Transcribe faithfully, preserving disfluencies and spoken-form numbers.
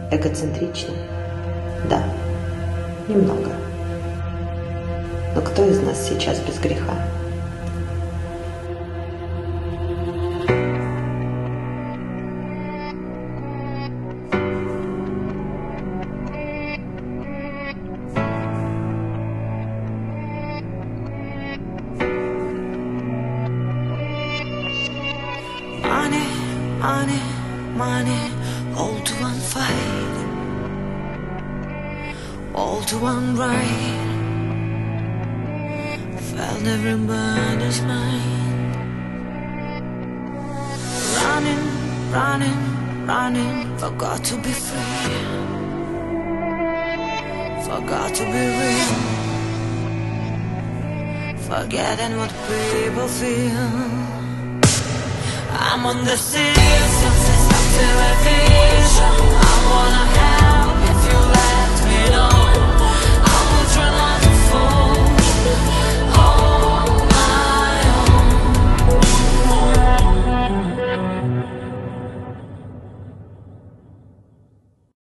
Эгоцентричны? Да, немного. Но кто из нас сейчас без греха? Money, money, money, all to one fight, all to one right. Felt everybody's mind. Running, running, running, forgot to be free, forgot to be real, forgetting what people feel. I'm on the sea, sunset stuck to a vision. I wanna have